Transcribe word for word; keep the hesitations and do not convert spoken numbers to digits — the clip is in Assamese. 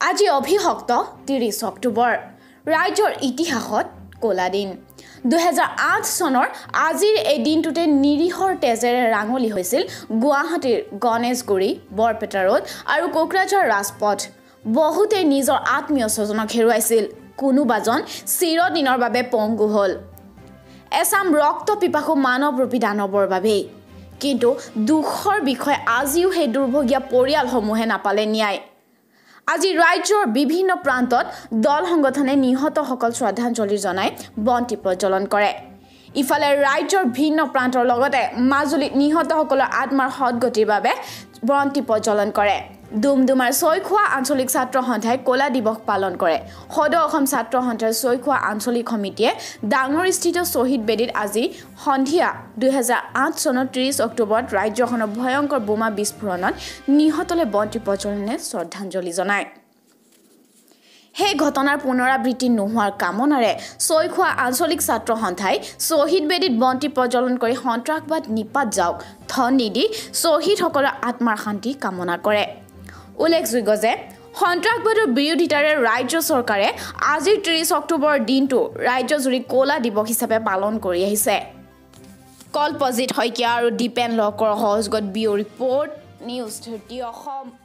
আজি অভিহক্ত ত্ৰিশ অক্টোবৰ ৰাজ্যৰ ইতিহাসত কোলা দিন দুহেজাৰ আঠ চনৰ আজিৰ এই দিনটোতে নিৰীহৰ তেজেৰে ৰাঙলি হৈছিল গুৱাহাটীৰ গণেশগুৰি বৰপেটা ৰোড আৰু কোকৰাঝাৰ ৰাজপথ বহুতে নিজৰ আত্মীয় স্বজনক হেৰুৱাইছিল কোনোবাজন চিৰদিনৰ বাবে পংগু হ'ল এছাম ৰক্ত পিপাসু মানৱৰূপী দানৱৰ বাবে কিন্তু দুখৰ বিষয় আজিও সেই দুৰ্ভগীয়া পৰিয়ালসমূহে নাপালে ন্যায় আজি ৰাজ্যৰ বিভিন্ন প্ৰান্তত দল সংগঠনে নিহতসকল শ্ৰদ্ধাঞ্জলি জনাই বন্তি প্ৰজ্বলন কৰে ইফালে ৰাজ্যৰ ভিন্ন প্ৰান্তৰ লগতে মাজুলীত নিহতসকলৰ আত্মাৰ সদগতিৰ বাবে বন্তি প্ৰজ্বলন কৰে দুমদুমাৰ ছয়খোৱা আঞ্চলিক ছাত্ৰ সন্থাই কোলা দিৱস পালন কৰে সদৌ অসম ছাত্ৰ সন্থাৰ ছয়খোৱা আঞ্চলিক সমিতিয়ে ডাঙৰস্থিত শ্বহীদ বেদীত আজি সন্ধিয়া দুহেজাৰ আঠ চনৰ ত্ৰিশ অক্টোবৰত ৰাজ্যখনৰ ভয়ংকৰ বোমা বিস্ফোৰণত নিহতলৈ বন্তি প্ৰজ্বলনে শ্ৰদ্ধাঞ্জলি জনায় সেই ঘটনাৰ পুনৰাবৃত্তি নোহোৱাৰ কামনাৰে ছয়খোৱা আঞ্চলিক ছাত্ৰ সন্থাই শ্বহীদ বেদীত বন্তি প্ৰজ্বলন কৰি সন্ত্ৰাসবাদ নিপাত যাওক ধন নিদি শ্বহীদসকলৰ আত্মাৰ শান্তি কামনা কৰে উল্লেখযোগ্য যে সন্ত্ৰাসবাদৰ বিৰোধিতাৰে ৰাজ্য চৰকাৰে আজিৰ ত্ৰিশ অক্টোবৰ দিনটো ৰাজ্যজুৰি কোলা দিৱস হিচাপে পালন কৰি আহিছে কল্পজিত শইকীয়া আৰু দীপেন লকৰ সহযোগত বিও ৰিপৰ্ট নিউজ থাৰ্টি অসম